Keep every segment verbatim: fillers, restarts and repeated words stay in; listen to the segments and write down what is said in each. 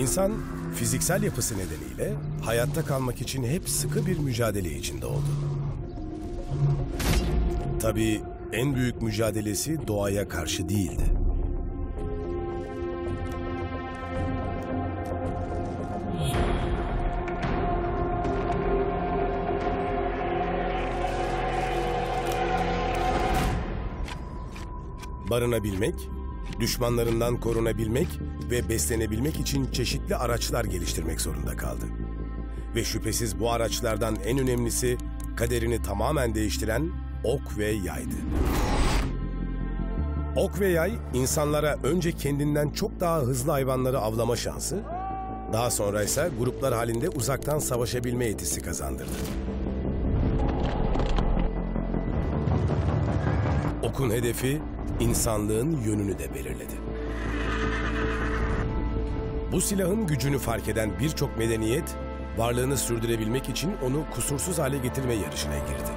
İnsan fiziksel yapısı nedeniyle hayatta kalmak için hep sıkı bir mücadele içinde oldu. Tabii en büyük mücadelesi doğaya karşı değildi. Barınabilmek, düşmanlarından korunabilmek ve beslenebilmek için çeşitli araçlar geliştirmek zorunda kaldı. Ve şüphesiz bu araçlardan en önemlisi kaderini tamamen değiştiren ok ve yaydı. Ok ve yay, insanlara önce kendinden çok daha hızlı hayvanları avlama şansı, daha sonra ise gruplar halinde uzaktan savaşabilme yetisi kazandırdı. Okun hedefi, insanlığın yönünü de belirledi. Bu silahın gücünü fark eden birçok medeniyet, varlığını sürdürebilmek için onu kusursuz hale getirme yarışına girdi.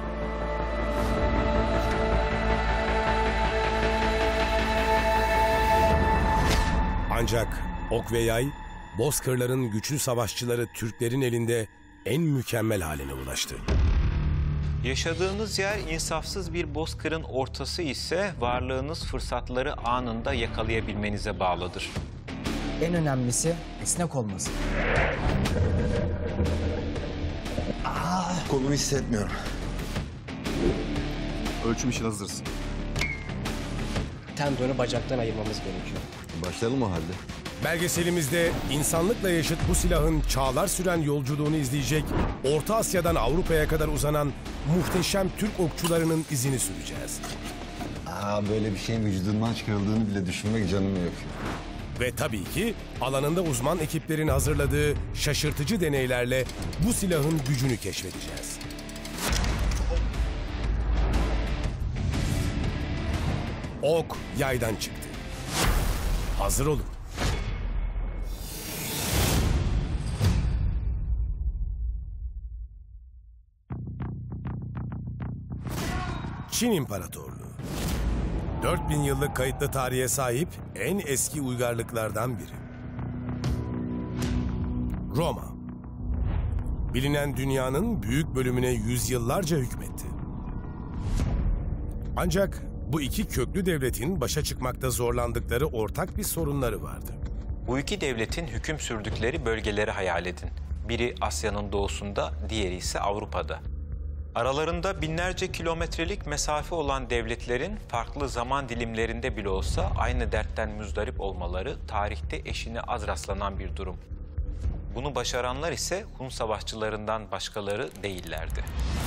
Ancak ok ve yay, bozkırların güçlü savaşçıları Türklerin elinde en mükemmel haline ulaştı. Yaşadığınız yer insafsız bir bozkırın ortası ise varlığınız fırsatları anında yakalayabilmenize bağlıdır. En önemlisi esnek olması. Kolumu hissetmiyorum. Ölçüm için hazırsın. Tendonu bacaktan ayırmamız gerekiyor. Başlayalım o halde. Belgeselimizde insanlıkla yaşıt bu silahın çağlar süren yolculuğunu izleyecek, Orta Asya'dan Avrupa'ya kadar uzanan muhteşem Türk okçularının izini süreceğiz. Aa, böyle bir şeyin vücudundan çıkarıldığını bile düşünmek canımı yakıyor. Ve tabii ki alanında uzman ekiplerin hazırladığı şaşırtıcı deneylerle bu silahın gücünü keşfedeceğiz. Ok yaydan çıktı. Hazır olun. Çin İmparatorluğu. dört bin yıllık kayıtlı tarihe sahip en eski uygarlıklardan biri. Roma. Bilinen dünyanın büyük bölümüne yüzyıllarca hükmetti. Ancak bu iki köklü devletin başa çıkmakta zorlandıkları ortak bir sorunları vardı. Bu iki devletin hüküm sürdükleri bölgeleri hayal edin. Biri Asya'nın doğusunda, diğeri ise Avrupa'da. Aralarında binlerce kilometrelik mesafe olan devletlerin farklı zaman dilimlerinde bile olsa aynı dertten müzdarip olmaları tarihte eşine az rastlanan bir durum. Bunu başaranlar ise Hun savaşçılarından başkaları değillerdi.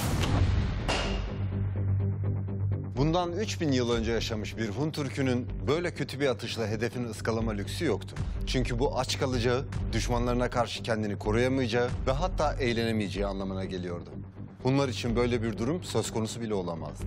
Bundan üç bin yıl önce yaşamış bir Hun Türk'ünün böyle kötü bir atışla hedefini ıskalama lüksü yoktu. Çünkü bu aç kalacağı, düşmanlarına karşı kendini koruyamayacağı ve hatta eğlenemeyeceği anlamına geliyordu. Hunlar için böyle bir durum söz konusu bile olamazdı.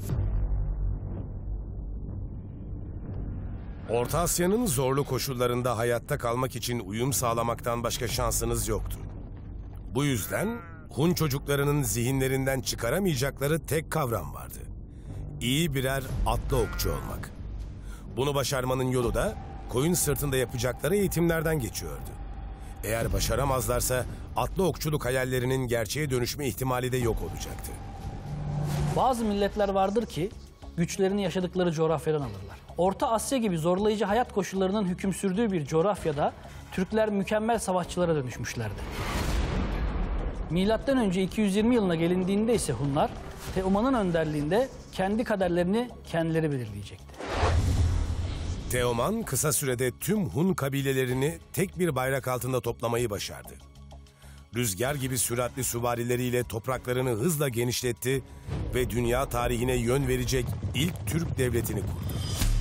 Orta Asya'nın zorlu koşullarında hayatta kalmak için uyum sağlamaktan başka şansınız yoktu. Bu yüzden Hun çocuklarının zihinlerinden çıkaramayacakları tek kavram vardı. İyi birer atlı okçu olmak. Bunu başarmanın yolu da koyun sırtında yapacakları eğitimlerden geçiyordu. Eğer başaramazlarsa atlı okçuluk hayallerinin gerçeğe dönüşme ihtimali de yok olacaktı. Bazı milletler vardır ki güçlerini yaşadıkları coğrafyadan alırlar. Orta Asya gibi zorlayıcı hayat koşullarının hüküm sürdüğü bir coğrafyada Türkler mükemmel savaşçılara dönüşmüşlerdi. Milattan önce iki yüz yirmi yılına gelindiğinde ise Hunlar, Teoman'ın önderliğinde kendi kaderlerini kendileri belirleyecekti. Teoman kısa sürede tüm Hun kabilelerini tek bir bayrak altında toplamayı başardı. Rüzgar gibi süratli süvarileriyle topraklarını hızla genişletti ve dünya tarihine yön verecek ilk Türk devletini kurdu.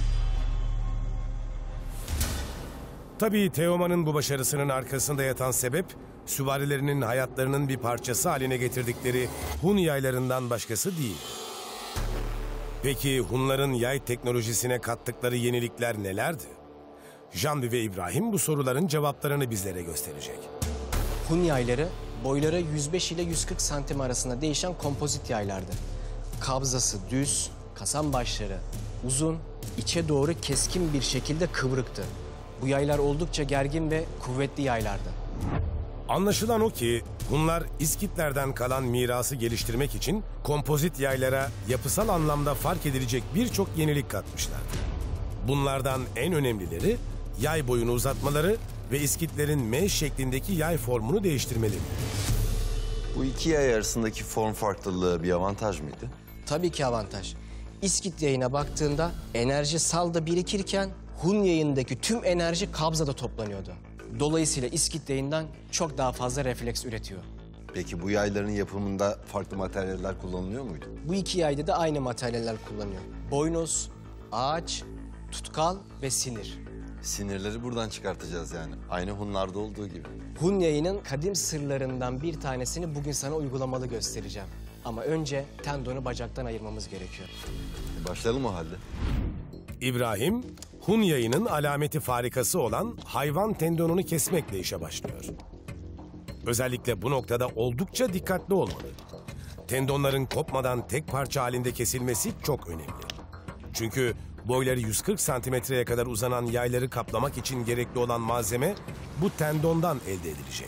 Tabii Teoman'ın bu başarısının arkasında yatan sebep, süvarilerinin hayatlarının bir parçası haline getirdikleri Hun yaylarından başkası değil. Peki Hunların yay teknolojisine kattıkları yenilikler nelerdi? Janvi ve İbrahim bu soruların cevaplarını bizlere gösterecek. Hun yayları boyları yüz beş ile yüz kırk santim arasında değişen kompozit yaylardı. Kabzası düz, kasan başları uzun, içe doğru keskin bir şekilde kıvrıktı. Bu yaylar oldukça gergin ve kuvvetli yaylardı. Anlaşılan o ki Hunlar İskitlerden kalan mirası geliştirmek için kompozit yaylara yapısal anlamda fark edilecek birçok yenilik katmışlardı. Bunlardan en önemlileri yay boyunu uzatmaları ve İskitlerin M şeklindeki yay formunu değiştirmeleri. Bu iki yay arasındaki form farklılığı bir avantaj mıydı? Tabii ki avantaj. İskit yayına baktığında enerji salda birikirken Hun yayındaki tüm enerji kabzada toplanıyordu. Dolayısıyla İskit yayından çok daha fazla refleks üretiyor. Peki bu yayların yapımında farklı materyaller kullanılıyor muydu? Bu iki yayda da aynı materyaller kullanıyor. Boynuz, ağaç, tutkal ve sinir. Sinirleri buradan çıkartacağız yani. Aynı Hunlarda olduğu gibi. Hun yayının kadim sırlarından bir tanesini bugün sana uygulamalı göstereceğim. Ama önce tendonu bacaktan ayırmamız gerekiyor. E başlayalım o halde. İbrahim, Hun yayının alameti farikası olan hayvan tendonunu kesmekle işe başlıyor. Özellikle bu noktada oldukça dikkatli olmalı. Tendonların kopmadan tek parça halinde kesilmesi çok önemli. Çünkü boyları yüz kırk santimetreye kadar uzanan yayları kaplamak için gerekli olan malzeme bu tendondan elde edilecek.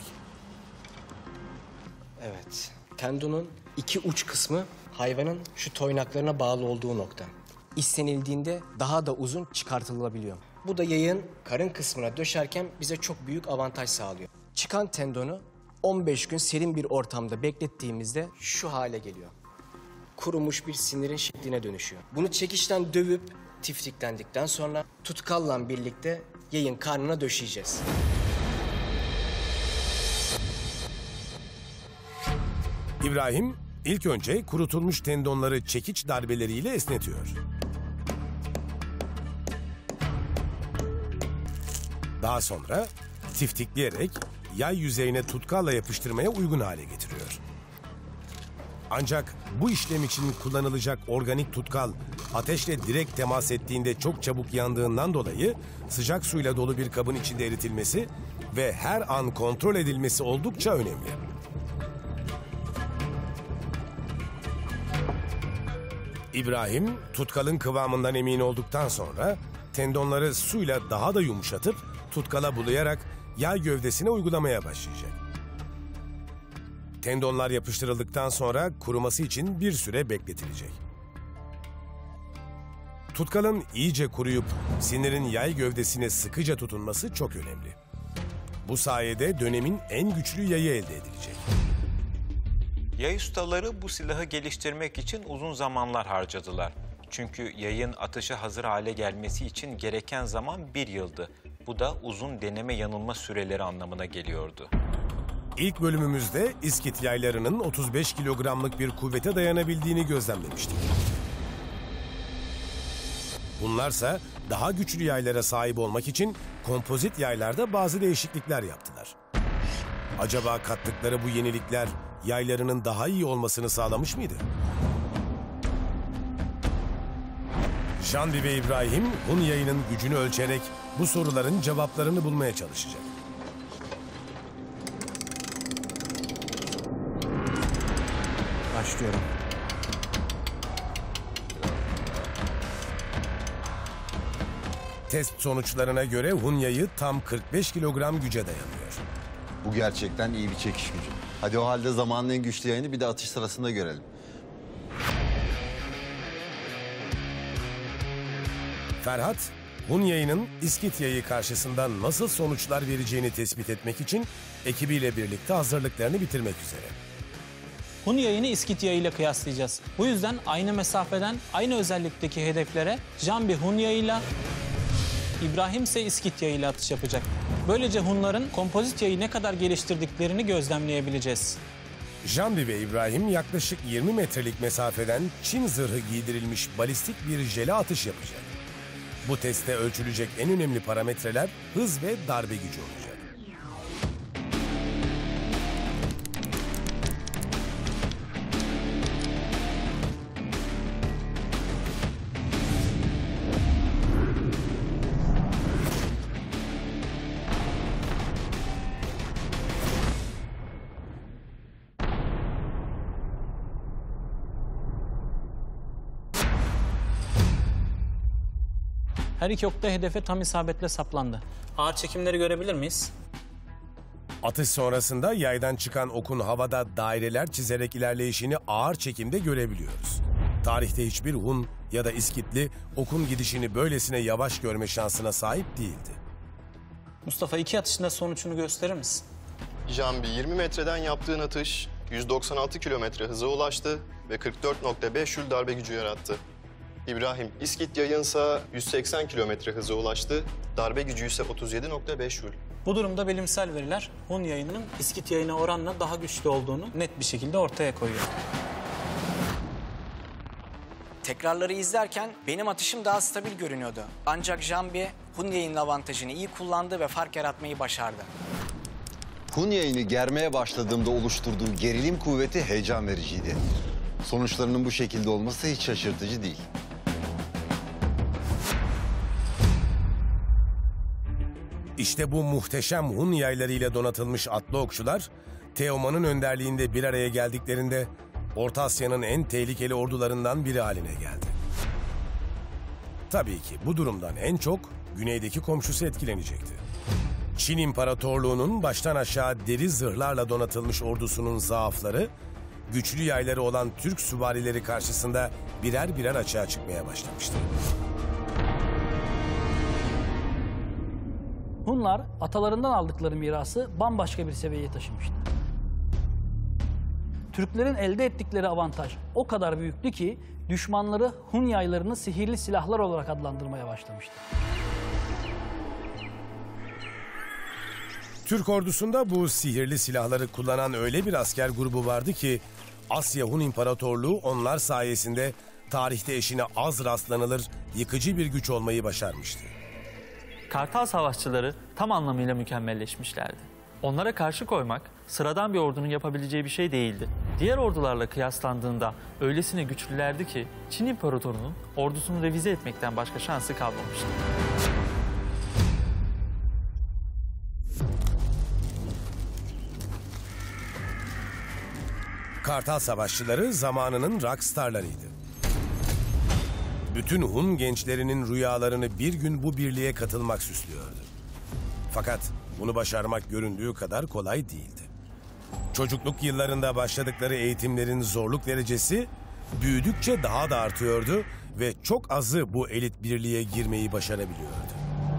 Evet, tendonun iki uç kısmı hayvanın şu toynaklarına bağlı olduğu nokta. İstenildiğinde daha da uzun çıkartılabiliyor. Bu da yayın karın kısmına döşerken bize çok büyük avantaj sağlıyor. Çıkan tendonu on beş gün serin bir ortamda beklettiğimizde şu hale geliyor. Kurumuş bir sinirin şekline dönüşüyor. Bunu çekişten dövüp tiftiklendikten sonra tutkalla birlikte yayın karnına döşeyeceğiz. İbrahim ilk önce kurutulmuş tendonları çekiç darbeleriyle esnetiyor. Daha sonra tiftikleyerek yay yüzeyine tutkalla yapıştırmaya uygun hale getiriyor. Ancak bu işlem için kullanılacak organik tutkal ateşle direkt temas ettiğinde çok çabuk yandığından dolayı sıcak suyla dolu bir kabın içinde eritilmesi ve her an kontrol edilmesi oldukça önemli. İbrahim, tutkalın kıvamından emin olduktan sonra tendonları suyla daha da yumuşatıp tutkala bulayarak yay gövdesine uygulamaya başlayacak. Tendonlar yapıştırıldıktan sonra kuruması için bir süre bekletilecek. Tutkalın iyice kuruyup sinirin yay gövdesine sıkıca tutunması çok önemli. Bu sayede dönemin en güçlü yayı elde edilecek. Yay ustaları bu silahı geliştirmek için uzun zamanlar harcadılar. Çünkü yayın atışa hazır hale gelmesi için gereken zaman bir yıldı. Bu da uzun deneme yanılma süreleri anlamına geliyordu. İlk bölümümüzde İskit yaylarının otuz beş kilogramlık bir kuvvete dayanabildiğini gözlemlemiştik. Bunlarsa daha güçlü yaylara sahip olmak için kompozit yaylarda bazı değişiklikler yaptılar. Acaba kattıkları bu yenilikler yaylarının daha iyi olmasını sağlamış mıydı? Janvi ve İbrahim, Hun yayının gücünü ölçerek bu soruların cevaplarını bulmaya çalışacak. Başlıyorum. Test sonuçlarına göre Hun yayı tam kırk beş kilogram güce dayanıyor. Bu gerçekten iyi bir çekiş gücü. Hadi o halde zamanın en güçlü yayını bir de atış sırasında görelim. Ferhat, Hun yayının İskit yayı karşısında nasıl sonuçlar vereceğini tespit etmek için ekibiyle birlikte hazırlıklarını bitirmek üzere. Hun yayını İskit yayıyla kıyaslayacağız. Bu yüzden aynı mesafeden aynı özellikteki hedeflere Janvi Hun yayıyla, İbrahim ise İskit yayıyla atış yapacak. Böylece Hunların kompozit yayı ne kadar geliştirdiklerini gözlemleyebileceğiz. Janvi ve İbrahim yaklaşık yirmi metrelik mesafeden Çin zırhı giydirilmiş balistik bir jele atış yapacak. Bu testte ölçülecek en önemli parametreler hız ve darbe gücü olacak. Her iki ok da hedefe tam isabetle saplandı. Ağır çekimleri görebilir miyiz? Atış sonrasında yaydan çıkan okun havada daireler çizerek ilerleyişini ağır çekimde görebiliyoruz. Tarihte hiçbir Hun ya da İskitli okun gidişini böylesine yavaş görme şansına sahip değildi. Mustafa, iki atışında sonucunu gösterir misin? Jambi yirmi metreden yaptığın atış yüz doksan altı kilometre hıza ulaştı ve kırk dört nokta beş jül darbe gücü yarattı. İbrahim İskit yayınsa yüz seksen kilometre hıza ulaştı, darbe gücü ise otuz yedi nokta beş jül. Bu durumda bilimsel veriler Hun yayınının İskit yayına oranla daha güçlü olduğunu net bir şekilde ortaya koyuyor. Tekrarları izlerken benim atışım daha stabil görünüyordu. Ancak Jambi Hun yayının avantajını iyi kullandı ve fark yaratmayı başardı. Hun yayını germeye başladığımda oluşturduğu gerilim kuvveti heyecan vericiydi. Sonuçlarının bu şekilde olması hiç şaşırtıcı değil. İşte bu muhteşem Hun yaylarıyla donatılmış atlı okçular, Teoman'ın önderliğinde bir araya geldiklerinde Orta Asya'nın en tehlikeli ordularından biri haline geldi. Tabii ki bu durumdan en çok güneydeki komşusu etkilenecekti. Çin İmparatorluğu'nun baştan aşağı deri zırhlarla donatılmış ordusunun zaafları, güçlü yayları olan Türk süvarileri karşısında birer birer açığa çıkmaya başlamıştı. Hunlar atalarından aldıkları mirası bambaşka bir seviyeye taşımıştı. Türklerin elde ettikleri avantaj o kadar büyüktü ki düşmanları Hun yaylarını sihirli silahlar olarak adlandırmaya başlamıştı. Türk ordusunda bu sihirli silahları kullanan öyle bir asker grubu vardı ki Asya Hun İmparatorluğu onlar sayesinde tarihte eşine az rastlanılır yıkıcı bir güç olmayı başarmıştı. Kartal savaşçıları tam anlamıyla mükemmelleşmişlerdi. Onlara karşı koymak sıradan bir ordunun yapabileceği bir şey değildi. Diğer ordularla kıyaslandığında öylesine güçlülerdi ki Çin İmparatorluğu'nun ordusunu revize etmekten başka şansı kalmamıştı. Kartal savaşçıları zamanının rockstarlarıydı. Bütün Hun gençlerinin rüyalarını bir gün bu birliğe katılmak süslüyordu. Fakat bunu başarmak göründüğü kadar kolay değildi. Çocukluk yıllarında başladıkları eğitimlerin zorluk derecesi büyüdükçe daha da artıyordu ve çok azı bu elit birliğe girmeyi başarabiliyordu.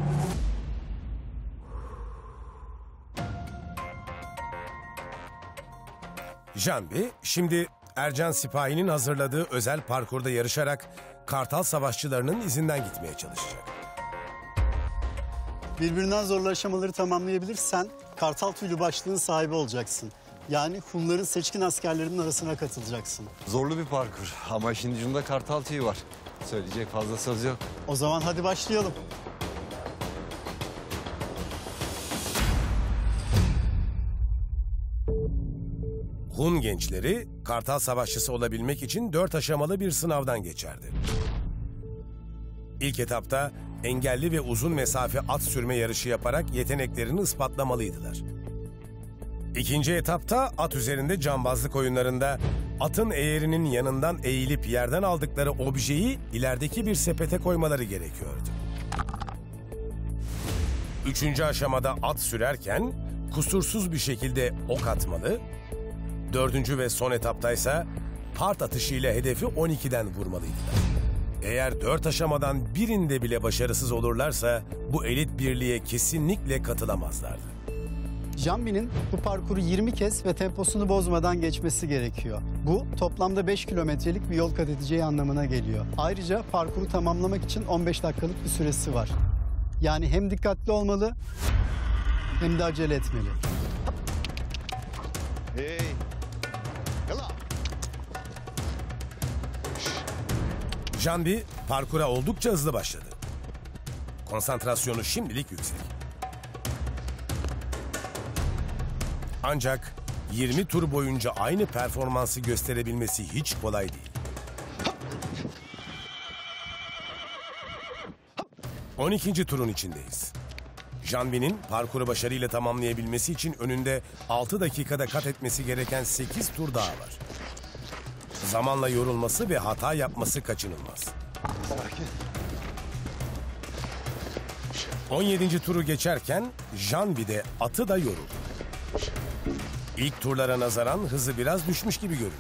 Jambi şimdi Ercan Sipahi'nin hazırladığı özel parkurda yarışarak Kartal savaşçılarının izinden gitmeye çalışacak. Birbirinden zorlu aşamaları tamamlayabilirsen Kartal tüylü başlığın sahibi olacaksın. Yani Hunların seçkin askerlerinin arasına katılacaksın. Zorlu bir parkur ama işin ucunda kartal tüyü var. Söyleyecek fazla söz yok. O zaman hadi başlayalım. Hun gençleri Kartal savaşçısı olabilmek için dört aşamalı bir sınavdan geçerdi. İlk etapta engelli ve uzun mesafe at sürme yarışı yaparak yeteneklerini ispatlamalıydılar. İkinci etapta at üzerinde cambazlık oyunlarında atın eğerinin yanından eğilip yerden aldıkları objeyi ilerideki bir sepete koymaları gerekiyordu. Üçüncü aşamada at sürerken kusursuz bir şekilde ok atmalı. Dördüncü ve son etaptaysa part atışıyla hedefi on ikiden vurmalıydılar. Eğer dört aşamadan birinde bile başarısız olurlarsa bu elit birliğe kesinlikle katılamazlardı. Jambi'nin bu parkuru yirmi kez ve temposunu bozmadan geçmesi gerekiyor. Bu toplamda beş kilometrelik bir yol kat edeceği anlamına geliyor. Ayrıca parkuru tamamlamak için on beş dakikalık bir süresi var. Yani hem dikkatli olmalı hem de acele etmeli. Hey! Yalla! Jambi parkura oldukça hızlı başladı. Konsantrasyonu şimdilik yüksek. Ancak yirmi tur boyunca aynı performansı gösterebilmesi hiç kolay değil. on ikinci turun içindeyiz. Jambi'nin parkuru başarıyla tamamlayabilmesi için önünde altı dakikada kat etmesi gereken sekiz tur daha var. Zamanla yorulması ve hata yapması kaçınılmaz. on yedinci turu geçerken Janvi de atı da yoruldu. İlk turlara nazaran hızı biraz düşmüş gibi görünüyor.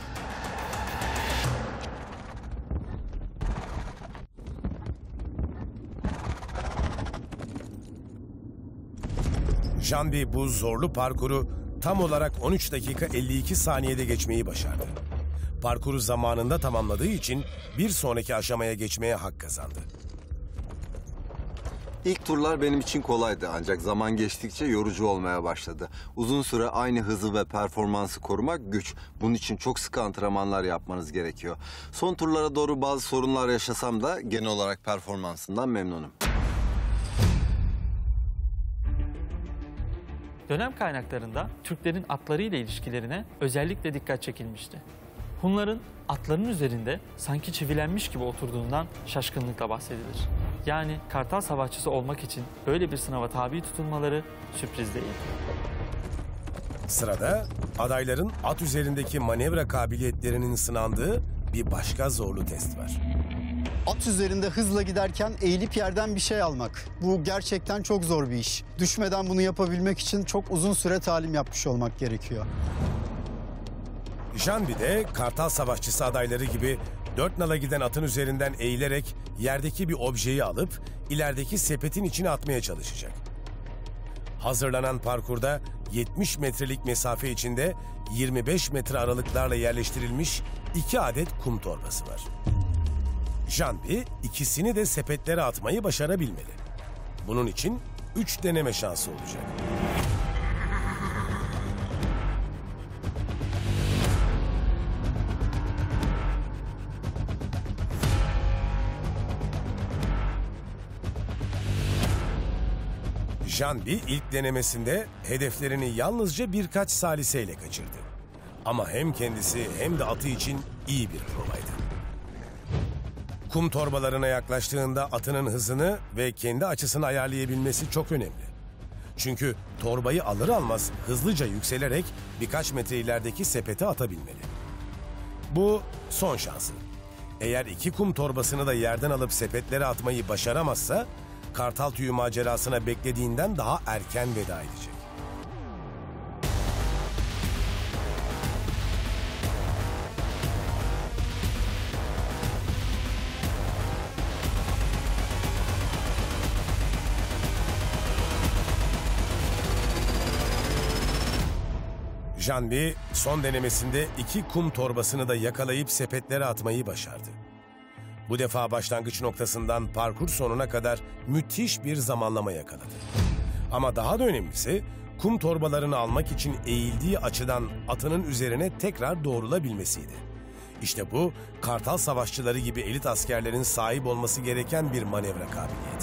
Janvi bu zorlu parkuru tam olarak on üç dakika elli iki saniyede geçmeyi başardı. Parkuru zamanında tamamladığı için bir sonraki aşamaya geçmeye hak kazandı. İlk turlar benim için kolaydı ancak zaman geçtikçe yorucu olmaya başladı. Uzun süre aynı hızı ve performansı korumak güç. Bunun için çok sıkı antrenmanlar yapmanız gerekiyor. Son turlara doğru bazı sorunlar yaşasam da genel olarak performansından memnunum. Dönem kaynaklarında Türklerin atlarıyla ilişkilerine özellikle dikkat çekilmişti. Hunların atların üzerinde sanki çivilenmiş gibi oturduğundan şaşkınlıkla bahsedilir. Yani Kartal Savaşçısı olmak için böyle bir sınava tabi tutulmaları sürpriz değil. Sırada adayların at üzerindeki manevra kabiliyetlerinin sınandığı bir başka zorlu test var. At üzerinde hızla giderken eğilip yerden bir şey almak. Bu gerçekten çok zor bir iş. Düşmeden bunu yapabilmek için çok uzun süre talim yapmış olmak gerekiyor. Janvi de Kartal Savaşçısı adayları gibi dört nala giden atın üzerinden eğilerek yerdeki bir objeyi alıp ilerideki sepetin içine atmaya çalışacak. Hazırlanan parkurda yetmiş metrelik mesafe içinde yirmi beş metre aralıklarla yerleştirilmiş iki adet kum torbası var. Janvi ikisini de sepetlere atmayı başarabilmeli. Bunun için üç deneme şansı olacak. Janvi ilk denemesinde hedeflerini yalnızca birkaç saliseyle kaçırdı. Ama hem kendisi hem de atı için iyi bir provaydı. Kum torbalarına yaklaştığında atının hızını ve kendi açısını ayarlayabilmesi çok önemli. Çünkü torbayı alır almaz hızlıca yükselerek birkaç metre ilerideki sepete atabilmeli. Bu son şansı. Eğer iki kum torbasını da yerden alıp sepetlere atmayı başaramazsa Kartal Tüyü macerasına beklediğinden daha erken veda edecek. Janvi son denemesinde iki kum torbasını da yakalayıp sepetlere atmayı başardı. Bu defa başlangıç noktasından parkur sonuna kadar müthiş bir zamanlama yakaladı. Ama daha da önemlisi kum torbalarını almak için eğildiği açıdan atının üzerine tekrar doğrulabilmesiydi. İşte bu Kartal Savaşçıları gibi elit askerlerin sahip olması gereken bir manevra kabiliyeti.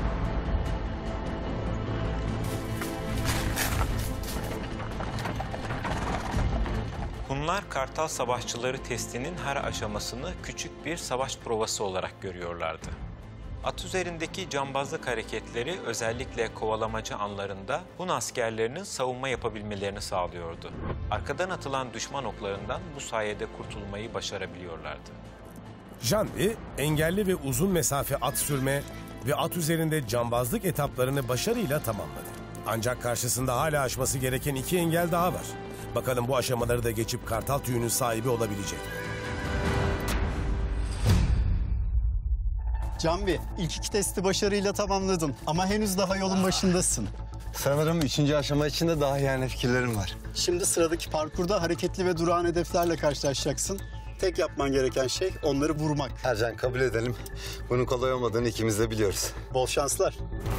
Hunlar Kartal Savaşçıları testinin her aşamasını küçük bir savaş provası olarak görüyorlardı. At üzerindeki cambazlık hareketleri özellikle kovalamaca anlarında Hun askerlerinin savunma yapabilmelerini sağlıyordu. Arkadan atılan düşman oklarından bu sayede kurtulmayı başarabiliyorlardı. Janvi, engelli ve uzun mesafe at sürme ve at üzerinde cambazlık etaplarını başarıyla tamamladı. Ancak karşısında hala aşması gereken iki engel daha var. Bakalım bu aşamaları da geçip Kartal Tüyü'nün sahibi olabilecek mi? Janvi, ilk iki testi başarıyla tamamladın ama henüz daha yolun başındasın. Sanırım üçüncü aşama için de daha yani fikirlerim var. Şimdi sıradaki parkurda hareketli ve durağan hedeflerle karşılaşacaksın. Tek yapman gereken şey onları vurmak. Ercan, kabul edelim. Bunun kolay olmadığını ikimiz de biliyoruz. Bol şanslar.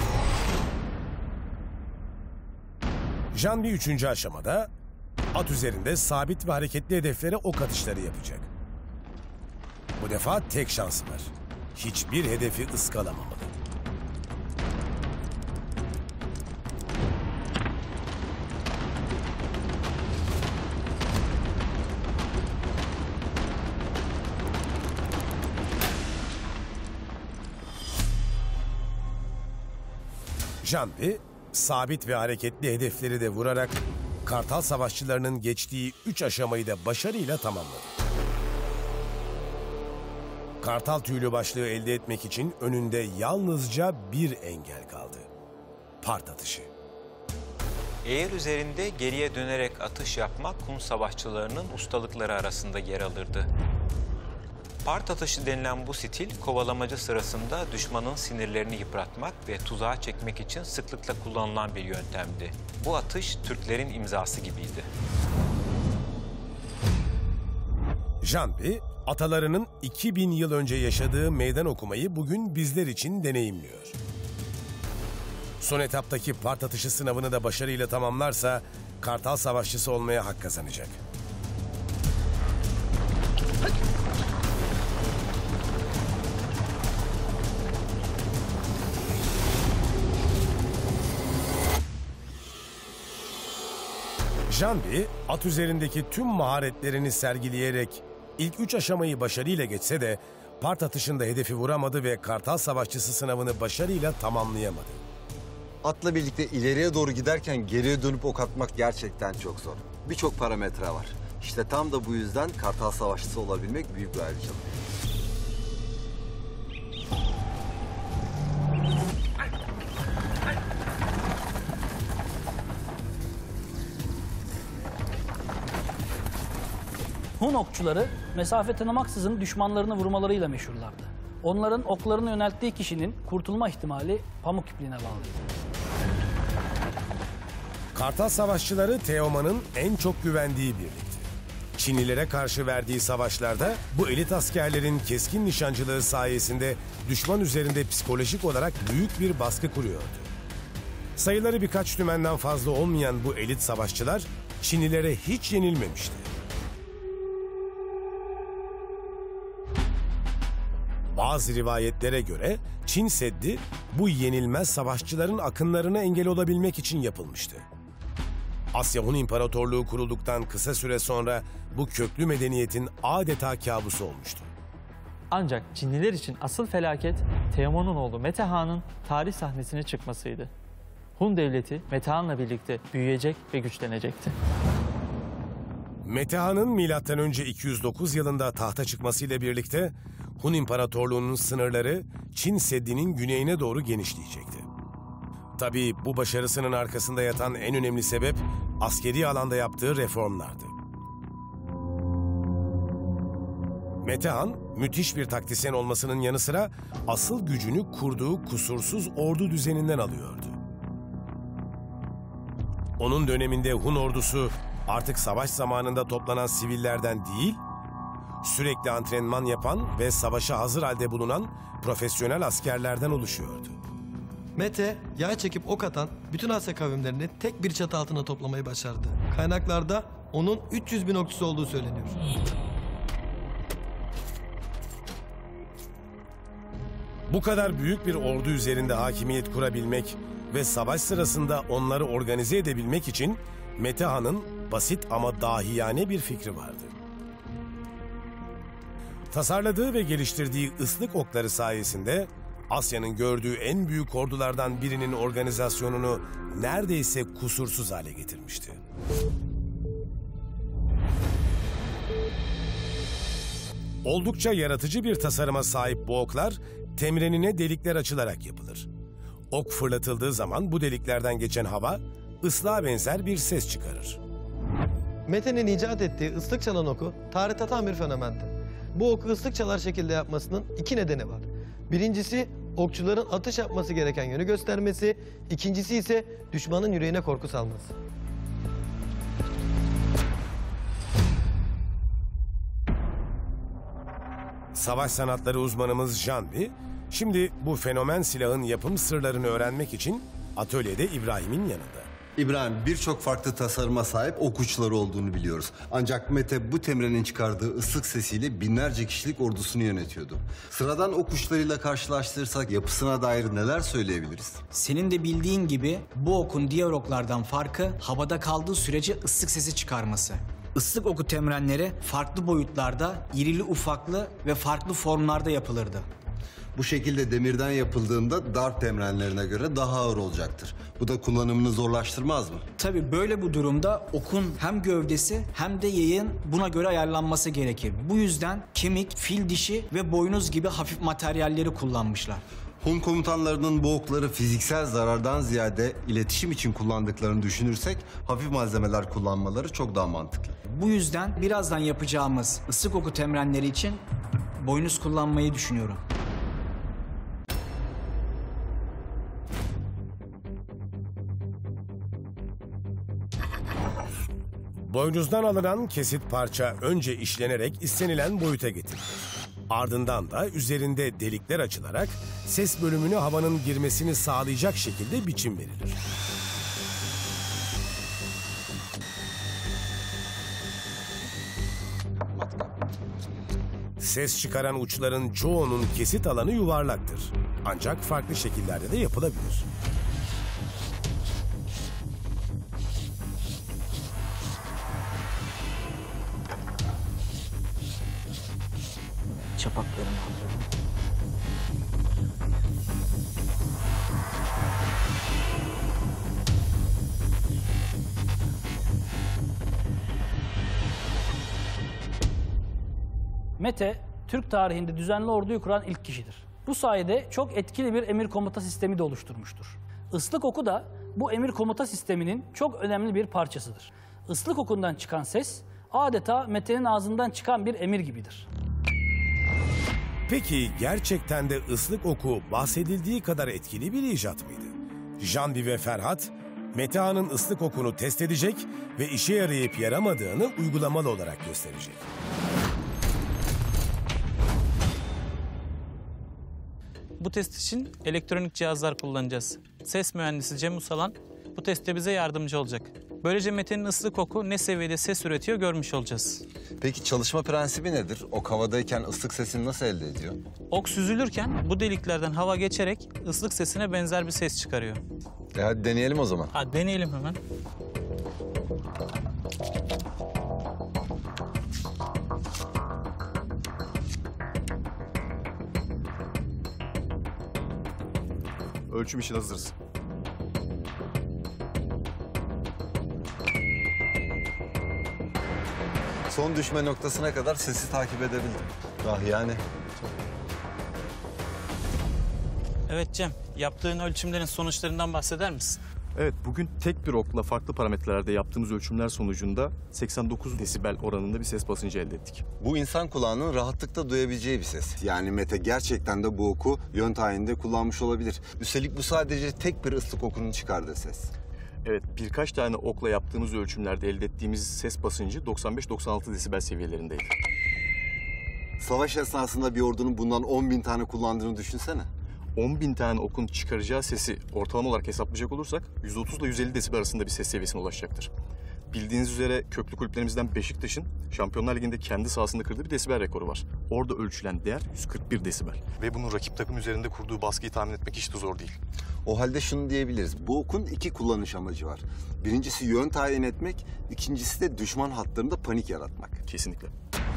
Janvi üçüncü aşamada at üzerinde sabit ve hareketli hedeflere ok atışları yapacak. Bu defa tek şansı var. Hiçbir hedefi ıskalamamalı. Janvi, sabit ve hareketli hedefleri de vurarak Kartal Savaşçılarının geçtiği üç aşamayı da başarıyla tamamladı. Kartal Tüylü başlığı elde etmek için önünde yalnızca bir engel kaldı. part atışı. Eğer üzerinde geriye dönerek atış yapmak Hun savaşçılarının ustalıkları arasında yer alırdı. Part atışı denilen bu stil, kovalamacı sırasında düşmanın sinirlerini yıpratmak ve tuzağa çekmek için sıklıkla kullanılan bir yöntemdi. Bu atış Türklerin imzası gibiydi. Janbi, atalarının iki bin yıl önce yaşadığı meydan okumayı bugün bizler için deneyimliyor. Son etaptaki part atışı sınavını da başarıyla tamamlarsa Kartal Savaşçısı olmaya hak kazanacak. Janbi, at üzerindeki tüm maharetlerini sergileyerek ilk üç aşamayı başarıyla geçse de part atışında hedefi vuramadı ve Kartal Savaşçısı sınavını başarıyla tamamlayamadı. Atla birlikte ileriye doğru giderken geriye dönüp ok atmak gerçekten çok zor. Birçok parametre var. İşte tam da bu yüzden Kartal Savaşçısı olabilmek büyük bir ayrıcalık. Hun okçuları mesafe tanımaksızın düşmanlarını vurmalarıyla meşhurlardı. Onların oklarını yönelttiği kişinin kurtulma ihtimali pamuk ipliğine bağlıydı. Kartal Savaşçıları Teoman'ın en çok güvendiği birlikti. Çinlilere karşı verdiği savaşlarda bu elit askerlerin keskin nişancılığı sayesinde düşman üzerinde psikolojik olarak büyük bir baskı kuruyordu. Sayıları birkaç tümenden fazla olmayan bu elit savaşçılar Çinlilere hiç yenilmemişti. Bazı rivayetlere göre Çin Seddi bu yenilmez savaşçıların akınlarına engel olabilmek için yapılmıştı. Asya Hun İmparatorluğu kurulduktan kısa süre sonra bu köklü medeniyetin adeta kabusu olmuştu. Ancak Çinliler için asıl felaket Teoman'ın oğlu Metehan'ın tarih sahnesine çıkmasıydı. Hun devleti Metehan'la birlikte büyüyecek ve güçlenecekti. Metehan'ın milattan önce iki yüz dokuz yılında tahta çıkmasıyla birlikte Hun İmparatorluğu'nun sınırları Çin Seddi'nin güneyine doğru genişleyecekti. Tabii bu başarısının arkasında yatan en önemli sebep askeri alanda yaptığı reformlardı. Metehan, müthiş bir taktisyen olmasının yanı sıra asıl gücünü kurduğu kusursuz ordu düzeninden alıyordu. Onun döneminde Hun ordusu artık savaş zamanında toplanan sivillerden değil, sürekli antrenman yapan ve savaşa hazır halde bulunan profesyonel askerlerden oluşuyordu. Mete, yay çekip ok atan bütün Asya kavimlerini tek bir çatı altına toplamayı başardı. Kaynaklarda onun üç yüz bin okçusu olduğu söyleniyor. Bu kadar büyük bir ordu üzerinde hakimiyet kurabilmek ve savaş sırasında onları organize edebilmek için Metehan'ın basit ama dahiyane bir fikri vardı. Tasarladığı ve geliştirdiği ıslık okları sayesinde Asya'nın gördüğü en büyük ordulardan birinin organizasyonunu neredeyse kusursuz hale getirmişti. Oldukça yaratıcı bir tasarıma sahip bu oklar temrenine delikler açılarak yapılır. Ok fırlatıldığı zaman bu deliklerden geçen hava ıslığa benzer bir ses çıkarır. Mete'nin icat ettiği ıslık çalan oku tarihte tam bir fenomendi. Bu oku ıslık çalar şekilde yapmasının iki nedeni var. Birincisi okçuların atış yapması gereken yönü göstermesi, ikincisi ise düşmanın yüreğine korku salması. Savaş sanatları uzmanımız Janbi, şimdi bu fenomen silahın yapım sırlarını öğrenmek için atölyede İbrahim'in yanında. İbrahim, birçok farklı tasarıma sahip ok uçları olduğunu biliyoruz. Ancak Mete bu temrenin çıkardığı ıslık sesiyle binlerce kişilik ordusunu yönetiyordu. Sıradan ok uçlarıyla karşılaştırırsak yapısına dair neler söyleyebiliriz? Senin de bildiğin gibi bu okun diğer oklardan farkı havada kaldığı sürece ıslık sesi çıkarması. Islık oku temrenleri farklı boyutlarda, irili ufaklı ve farklı formlarda yapılırdı. Bu şekilde demirden yapıldığında dart temrenlerine göre daha ağır olacaktır. Bu da kullanımını zorlaştırmaz mı? Tabii böyle bu durumda okun hem gövdesi hem de yayın buna göre ayarlanması gerekir. Bu yüzden kemik, fil dişi ve boynuz gibi hafif materyalleri kullanmışlar. Hun komutanlarının bu okları fiziksel zarardan ziyade iletişim için kullandıklarını düşünürsek hafif malzemeler kullanmaları çok daha mantıklı. Bu yüzden birazdan yapacağımız ıslık oku temrenleri için boynuz kullanmayı düşünüyorum. Boynuzdan alınan kesit parça önce işlenerek istenilen boyuta getirilir. Ardından da üzerinde delikler açılarak ses bölümüne havanın girmesini sağlayacak şekilde biçim verilir. Ses çıkaran uçların çoğunun kesit alanı yuvarlaktır. Ancak farklı şekillerde de yapılabilir. Çapaklarını alıyorum. Mete, Türk tarihinde düzenli orduyu kuran ilk kişidir. Bu sayede çok etkili bir emir komuta sistemi de oluşturmuştur. Islık oku da bu emir komuta sisteminin çok önemli bir parçasıdır. Islık okundan çıkan ses adeta Mete'nin ağzından çıkan bir emir gibidir. Peki gerçekten de ıslık oku bahsedildiği kadar etkili bir icat mıydı? Janvi ve Ferhat, Metehan'ın ıslık okunu test edecek ve işe yarayıp yaramadığını uygulamalı olarak gösterecek. Bu test için elektronik cihazlar kullanacağız. Ses mühendisi Cem Usalan bu testte bize yardımcı olacak. Böylece Mete'nin ıslık oku ne seviyede ses üretiyor görmüş olacağız. Peki çalışma prensibi nedir? Ok havadayken ıslık sesini nasıl elde ediyor? Ok süzülürken bu deliklerden hava geçerek ıslık sesine benzer bir ses çıkarıyor. E hadi deneyelim o zaman. Hadi deneyelim hemen. Ölçüm için hazırız. Son düşme noktasına kadar sesi takip edebildim. Ah yani. Evet Cem, yaptığın ölçümlerin sonuçlarından bahseder misin? Evet, bugün tek bir okla farklı parametrelerde yaptığımız ölçümler sonucunda seksen dokuz desibel oranında bir ses basıncı elde ettik. Bu insan kulağının rahatlıkla duyabileceği bir ses. Yani Mete gerçekten de bu oku yön tayininde kullanmış olabilir. Üstelik bu sadece tek bir ıslık okunun çıkardığı ses. Evet, birkaç tane okla yaptığımız ölçümlerde elde ettiğimiz ses basıncı doksan beş doksan altı desibel seviyelerindeydi. Savaş esnasında bir ordunun bundan on bin tane kullandığını düşünsene. on bin tane okun çıkaracağı sesi ortalama olarak hesaplayacak olursak yüz otuz ile yüz elli desibel arasında bir ses seviyesine ulaşacaktır. Bildiğiniz üzere köklü kulüplerimizden Beşiktaş'ın Şampiyonlar Ligi'nde kendi sahasında kırdığı bir desibel rekoru var. Orada ölçülen değer yüz kırk bir desibel. Ve bunun rakip takım üzerinde kurduğu baskıyı tahmin etmek hiç de zor değil. O halde şunu diyebiliriz. Bu okun iki kullanış amacı var. Birincisi yön tayin etmek, ikincisi de düşman hatlarında panik yaratmak. Kesinlikle.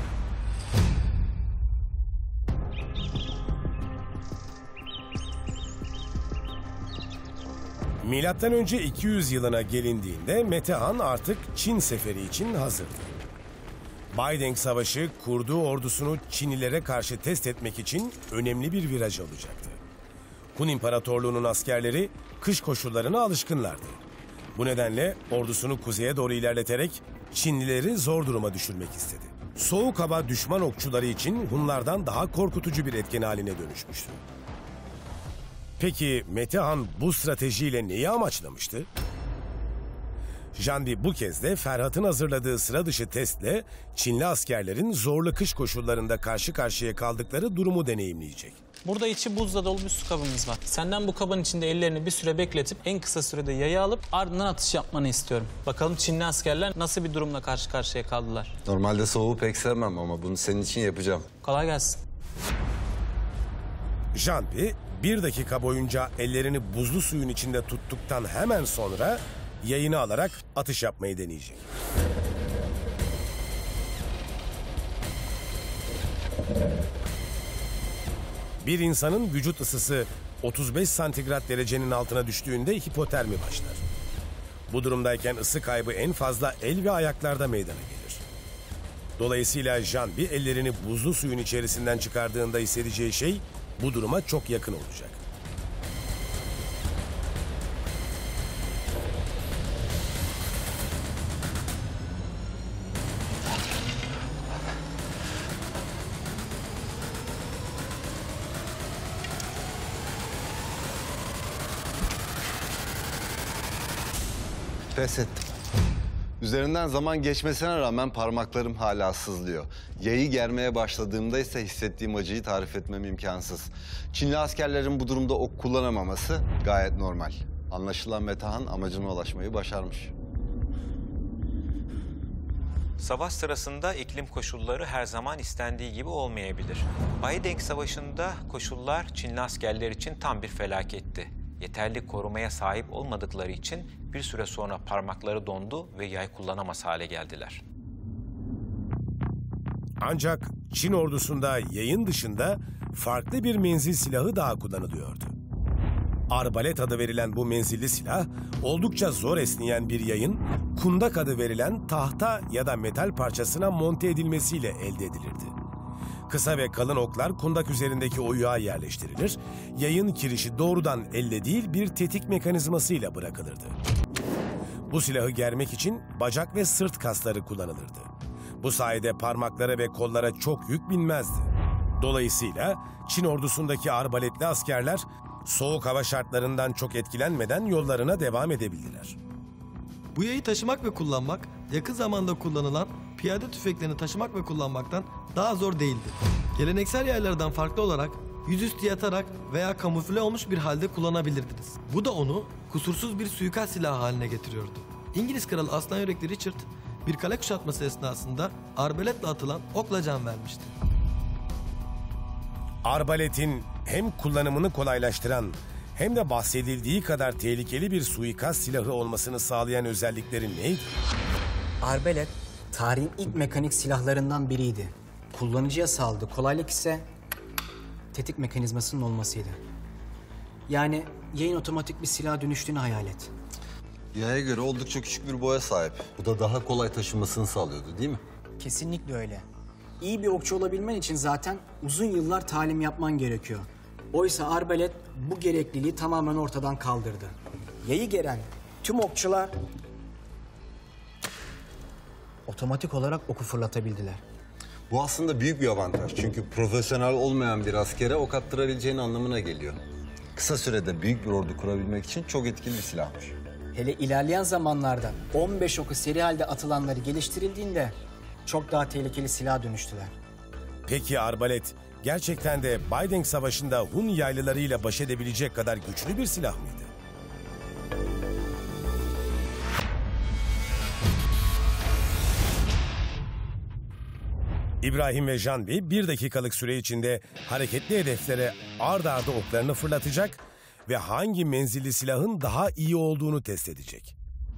Milattan önce iki yüz yılına gelindiğinde Metehan artık Çin seferi için hazırdı. Baydeng Savaşı kurduğu ordusunu Çinlilere karşı test etmek için önemli bir viraj olacaktı. Hun İmparatorluğu'nun askerleri kış koşullarına alışkınlardı. Bu nedenle ordusunu kuzeye doğru ilerleterek Çinlileri zor duruma düşürmek istedi. Soğuk hava düşman okçuları için Hunlardan daha korkutucu bir etken haline dönüşmüştü. Peki Metehan bu stratejiyle neyi amaçlamıştı? Janvi bu kez de Ferhat'ın hazırladığı sıra dışı testle Çinli askerlerin zorlu kış koşullarında karşı karşıya kaldıkları durumu deneyimleyecek. Burada içi buzla dolu bir su kabımız var. Senden bu kabın içinde ellerini bir süre bekletip en kısa sürede yayı alıp ardından atış yapmanı istiyorum. Bakalım Çinli askerler nasıl bir durumla karşı karşıya kaldılar. Normalde soğuğu pek sevmem ama bunu senin için yapacağım. Kolay gelsin. Janvi bir dakika boyunca ellerini buzlu suyun içinde tuttuktan hemen sonra yayını alarak atış yapmayı deneyecek. Bir insanın vücut ısısı otuz beş santigrat derecenin altına düştüğünde hipotermi başlar. Bu durumdayken ısı kaybı en fazla el ve ayaklarda meydana gelir. Dolayısıyla Janvi ellerini buzlu suyun içerisinden çıkardığında hissedeceği şey bu duruma çok yakın olacak. Pes ettim. Üzerinden zaman geçmesine rağmen parmaklarım hala sızlıyor. Yayı germeye başladığımda ise hissettiğim acıyı tarif etmem imkansız. Çinli askerlerin bu durumda ok kullanamaması gayet normal. Anlaşılan Metehan amacına ulaşmayı başarmış. Savaş sırasında iklim koşulları her zaman istendiği gibi olmayabilir. Baydeng Savaşı'nda koşullar Çinli askerler için tam bir felaketti. Yeterli korumaya sahip olmadıkları için bir süre sonra parmakları dondu ve yay kullanamaz hale geldiler. Ancak Çin ordusunda yayın dışında farklı bir menzil silahı daha kullanılıyordu. Arbalet adı verilen bu menzilli silah, oldukça zor esneyen bir yayın, kundak adı verilen tahta ya da metal parçasına monte edilmesiyle elde edilirdi. Kısa ve kalın oklar kundak üzerindeki oyuğa yerleştirilir, yayın kirişi doğrudan elle değil bir tetik mekanizmasıyla bırakılırdı. Bu silahı germek için bacak ve sırt kasları kullanılırdı. Bu sayede parmaklara ve kollara çok yük binmezdi. Dolayısıyla Çin ordusundaki arbaletli askerler soğuk hava şartlarından çok etkilenmeden yollarına devam edebildiler. Bu yayı taşımak ve kullanmak yakın zamanda kullanılan piyade tüfeklerini taşımak ve kullanmaktan daha zor değildi. Geleneksel yaylardan farklı olarak yüzüstü yatarak veya kamufle olmuş bir halde kullanabilirdiniz. Bu da onu kusursuz bir suikast silahı haline getiriyordu. İngiliz kralı Aslan Yürekli Richard bir kale kuşatması esnasında arbaletle atılan okla can vermişti. Arbaletin hem kullanımını kolaylaştıran hem de bahsedildiği kadar tehlikeli bir suikast silahı olmasını sağlayan özellikleri neydi? Arbalet, tarihin ilk mekanik silahlarından biriydi. Kullanıcıya sağladığı kolaylık ise tetik mekanizmasının olmasıydı. Yani yayın otomatik bir silaha dönüştüğünü hayal et. Yaya göre oldukça küçük bir boya sahip. Bu da daha kolay taşınmasını sağlıyordu değil mi? Kesinlikle öyle. İyi bir okçu olabilmen için zaten uzun yıllar talim yapman gerekiyor. Oysa arbalet bu gerekliliği tamamen ortadan kaldırdı. Yayı geren tüm okçular otomatik olarak oku fırlatabildiler. Bu aslında büyük bir avantaj. Çünkü profesyonel olmayan bir askere ok attırabileceğin anlamına geliyor. Kısa sürede büyük bir ordu kurabilmek için çok etkili bir silahmış. Hele ilerleyen zamanlarda on beş oku seri halde atılanları geliştirildiğinde çok daha tehlikeli silaha dönüştüler. Peki arbalet gerçekten de Baydeng Savaşı'nda Hun yaylılarıyla baş edebilecek kadar güçlü bir silah mıydı? İbrahim ve Janvi bir dakikalık süre içinde hareketli hedeflere ard arda oklarını fırlatacak ve hangi menzilli silahın daha iyi olduğunu test edecek.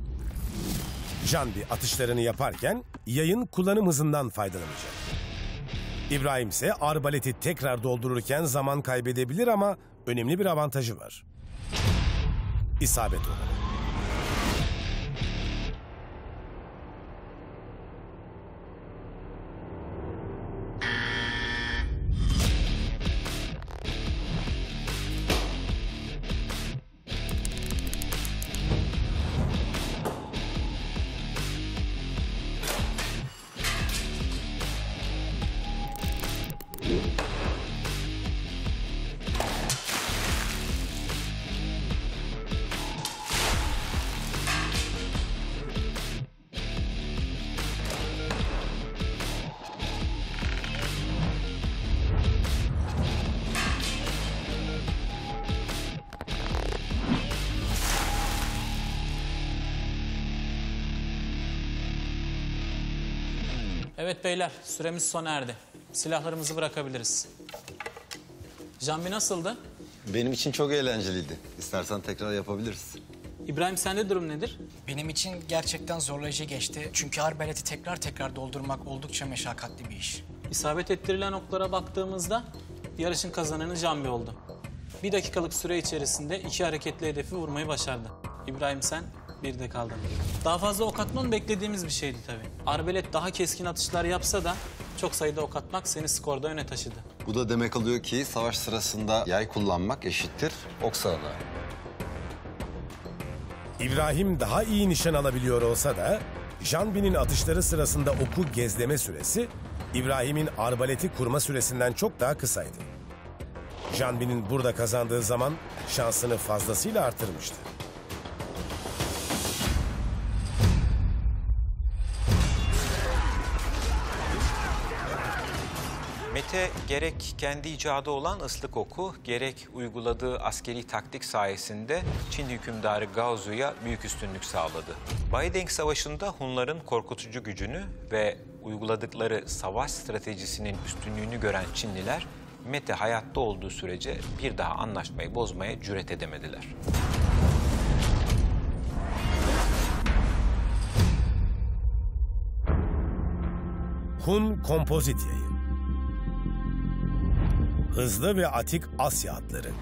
Janvi atışlarını yaparken yayın kullanım hızından faydalanacak. İbrahim ise arbaleti tekrar doldururken zaman kaybedebilir ama önemli bir avantajı var. İsabet oranı. Evet beyler, süremiz sona erdi. Silahlarımızı bırakabiliriz. Janvi nasıldı? Benim için çok eğlenceliydi. İstersen tekrar yapabiliriz. İbrahim sende durum nedir? Benim için gerçekten zorlayıcı geçti. Çünkü arbaleti tekrar tekrar doldurmak oldukça meşakkatli bir iş. İsabet ettirilen oklara baktığımızda yarışın kazananı Janvi oldu. Bir dakikalık süre içerisinde iki hareketli hedefi vurmayı başardı. İbrahim sen bir de kaldın. Daha fazla ok atman beklediğimiz bir şeydi tabii. Arbalet daha keskin atışlar yapsa da çok sayıda ok atmak seni skorda öne taşıdı. Bu da demek oluyor ki savaş sırasında yay kullanmak eşittir ok sağlığı. İbrahim daha iyi nişan alabiliyor olsa da Janvi'nin atışları sırasında oku gezleme süresi İbrahim'in arbaleti kurma süresinden çok daha kısaydı. Janvi'nin burada kazandığı zaman şansını fazlasıyla artırmıştı. Mete gerek kendi icadı olan ıslık oku, gerek uyguladığı askeri taktik sayesinde Çin hükümdarı Gaozu'ya büyük üstünlük sağladı. Baideng Savaşı'nda Hunların korkutucu gücünü ve uyguladıkları savaş stratejisinin üstünlüğünü gören Çinliler, Mete hayatta olduğu sürece bir daha anlaşmayı bozmaya cüret edemediler. Hun kompozit yayı. Hızlı ve atik Asya atları.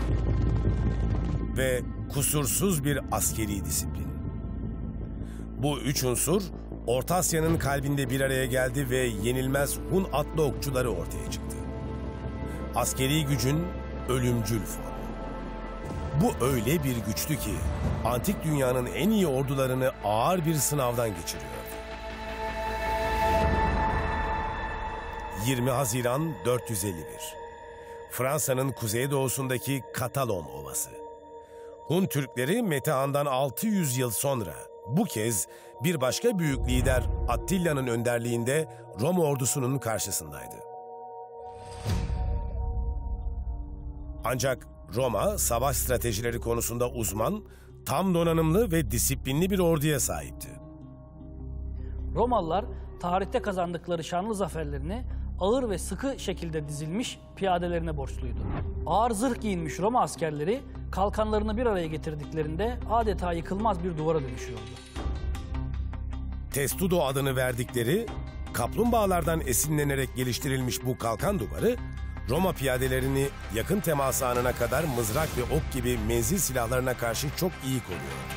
Ve kusursuz bir askeri disiplin. Bu üç unsur Orta Asya'nın kalbinde bir araya geldi ve yenilmez Hun atlı okçuları ortaya çıktı. Askeri gücün ölümcül formu. Bu öyle bir güçtü ki antik dünyanın en iyi ordularını ağır bir sınavdan geçiriyordu. yirmi Haziran dört yüz elli bir. Fransa'nın kuzeydoğusundaki Katalon Ovası. Hun Türkleri Metehan'dan altı yüz yıl sonra bu kez bir başka büyük lider Attilla'nın önderliğinde Roma ordusunun karşısındaydı. Ancak Roma savaş stratejileri konusunda uzman, tam donanımlı ve disiplinli bir orduya sahipti. Romalılar tarihte kazandıkları şanlı zaferlerini ağır ve sıkı şekilde dizilmiş piyadelerine borçluydu. Ağır zırh giyinmiş Roma askerleri kalkanlarını bir araya getirdiklerinde adeta yıkılmaz bir duvara dönüşüyordu. Testudo adını verdikleri, kaplumbağalardan esinlenerek geliştirilmiş bu kalkan duvarı, Roma piyadelerini yakın temas anına kadar mızrak ve ok gibi menzil silahlarına karşı çok iyi koruyordu.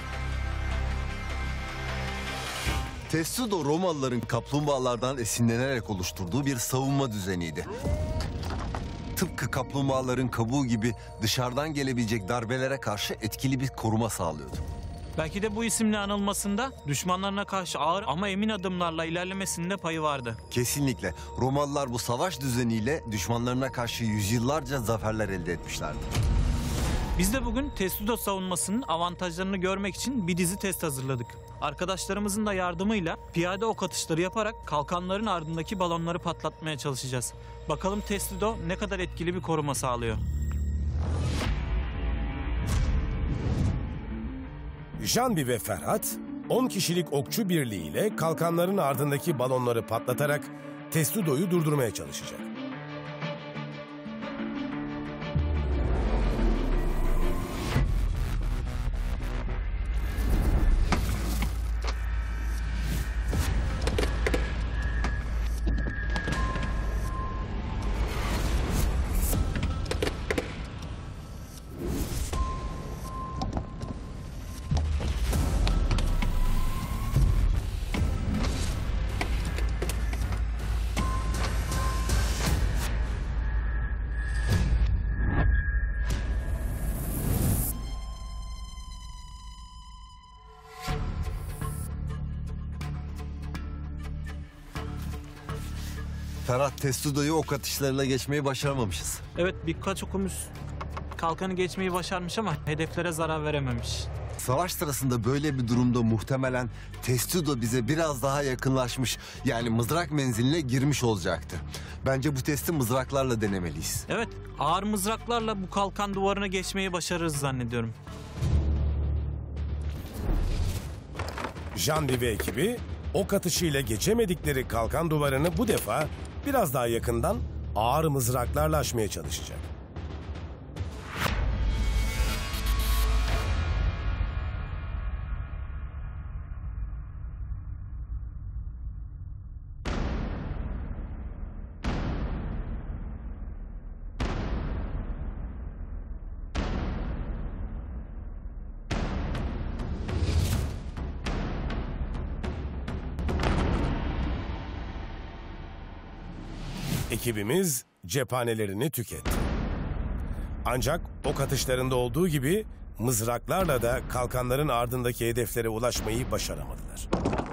Testudo Romalıların kaplumbağalardan esinlenerek oluşturduğu bir savunma düzeniydi. Tıpkı kaplumbağaların kabuğu gibi dışarıdan gelebilecek darbelere karşı etkili bir koruma sağlıyordu. Belki de bu isimle anılmasında düşmanlarına karşı ağır ama emin adımlarla ilerlemesinde payı vardı. Kesinlikle. Romalılar bu savaş düzeniyle düşmanlarına karşı yüzyıllarca zaferler elde etmişlerdi. Biz de bugün Testudo savunmasının avantajlarını görmek için bir dizi test hazırladık. Arkadaşlarımızın da yardımıyla piyade ok atışları yaparak kalkanların ardındaki balonları patlatmaya çalışacağız. Bakalım Testudo ne kadar etkili bir koruma sağlıyor. Janvi ve Ferhat, on kişilik okçu birliğiyle kalkanların ardındaki balonları patlatarak Testudo'yu durdurmaya çalışacak. Ferhat, Testudo'yu ok atışlarıyla geçmeyi başaramamışız. Evet, birkaç okumuz kalkanı geçmeyi başarmış ama hedeflere zarar verememiş. Savaş sırasında böyle bir durumda muhtemelen Testudo bize biraz daha yakınlaşmış, yani mızrak menziline girmiş olacaktı. Bence bu testi mızraklarla denemeliyiz. Evet, ağır mızraklarla bu kalkan duvarına geçmeyi başarırız zannediyorum. Janvi ve ekibi ok atışıyla geçemedikleri kalkan duvarını bu defa biraz daha yakından ağır mızraklarla aşmaya çalışacak. Ekibimiz cephanelerini tüketti. Ancak ok atışlarında olduğu gibi mızraklarla da kalkanların ardındaki hedeflere ulaşmayı başaramadılar.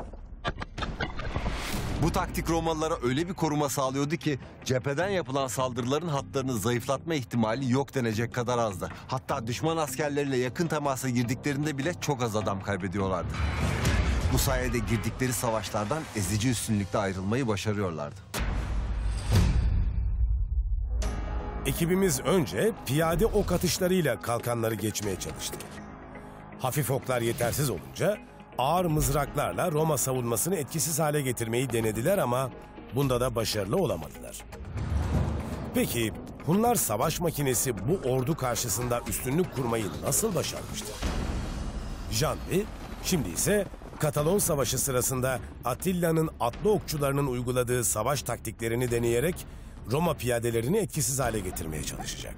Bu taktik Romalılara öyle bir koruma sağlıyordu ki cepheden yapılan saldırıların hatlarını zayıflatma ihtimali yok denecek kadar azdı. Hatta düşman askerleriyle yakın temasa girdiklerinde bile çok az adam kaybediyorlardı. Bu sayede girdikleri savaşlardan ezici üstünlükte ayrılmayı başarıyorlardı. Ekibimiz önce piyade ok atışlarıyla kalkanları geçmeye çalıştı. Hafif oklar yetersiz olunca ağır mızraklarla Roma savunmasını etkisiz hale getirmeyi denediler ama bunda da başarılı olamadılar. Peki Hunlar savaş makinesi bu ordu karşısında üstünlük kurmayı nasıl başarmıştı? Janvi, şimdi ise Katalon Savaşı sırasında Atilla'nın atlı okçularının uyguladığı savaş taktiklerini deneyerek Roma piyadelerini etkisiz hale getirmeye çalışacak.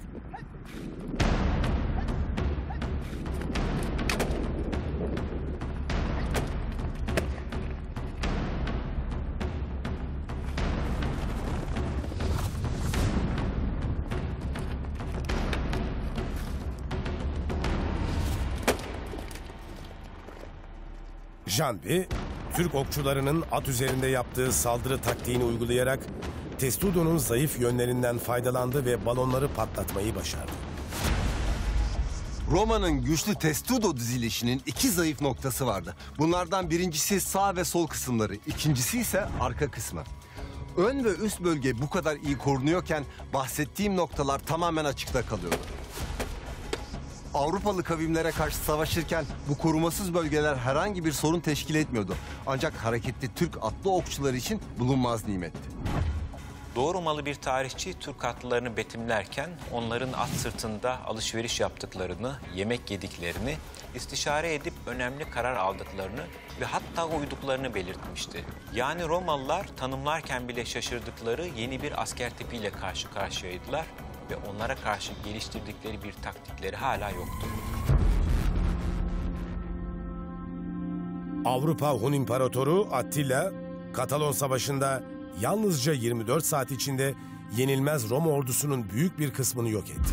Janvi, Türk okçularının at üzerinde yaptığı saldırı taktiğini uygulayarak Testudo'nun zayıf yönlerinden faydalandı ve balonları patlatmayı başardı. Roma'nın güçlü Testudo dizilişinin iki zayıf noktası vardı. Bunlardan birincisi sağ ve sol kısımları, ikincisi ise arka kısmı. Ön ve üst bölge bu kadar iyi korunuyorken bahsettiğim noktalar tamamen açıkta kalıyordu. Avrupalı kavimlere karşı savaşırken bu korumasız bölgeler herhangi bir sorun teşkil etmiyordu. Ancak hareketli Türk atlı okçuları için bulunmaz nimetti. Doğu Romalı bir tarihçi Türk atlılarını betimlerken onların at sırtında alışveriş yaptıklarını, yemek yediklerini, istişare edip önemli karar aldıklarını ve hatta uyduklarını belirtmişti. Yani Romalılar tanımlarken bile şaşırdıkları yeni bir asker tipiyle karşı karşıyaydılar ve onlara karşı geliştirdikleri bir taktikleri hala yoktu. Avrupa Hun İmparatoru Attila, Katalon Savaşı'nda yalnızca yirmi dört saat içinde yenilmez Roma ordusunun büyük bir kısmını yok etti.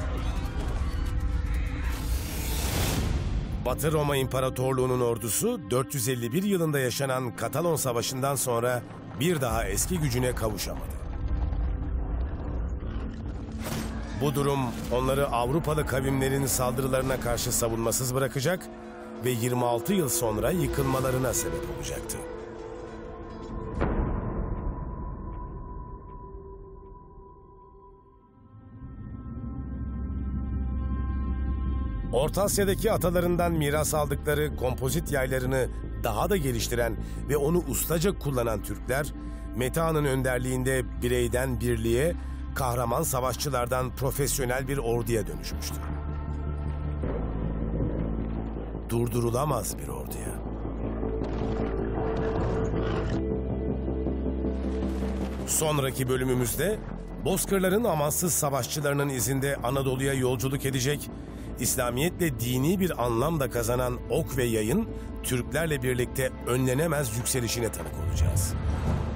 Batı Roma İmparatorluğu'nun ordusu dört yüz elli bir yılında yaşanan Katalon Savaşı'ndan sonra bir daha eski gücüne kavuşamadı. Bu durum onları Avrupalı kavimlerin saldırılarına karşı savunmasız bırakacak ve yirmi altı yıl sonra yıkılmalarına sebep olacaktı. Orta Asya'daki atalarından miras aldıkları kompozit yaylarını daha da geliştiren ve onu ustaca kullanan Türkler, Meta'nın önderliğinde bireyden birliğe, kahraman savaşçılardan profesyonel bir orduya dönüşmüştü. Durdurulamaz bir orduya. Sonraki bölümümüzde Bozkırların amansız savaşçılarının izinde Anadolu'ya yolculuk edecek, İslamiyetle dini bir anlam da kazanan ok ve yayın, Türklerle birlikte önlenemez yükselişine tanık olacağız.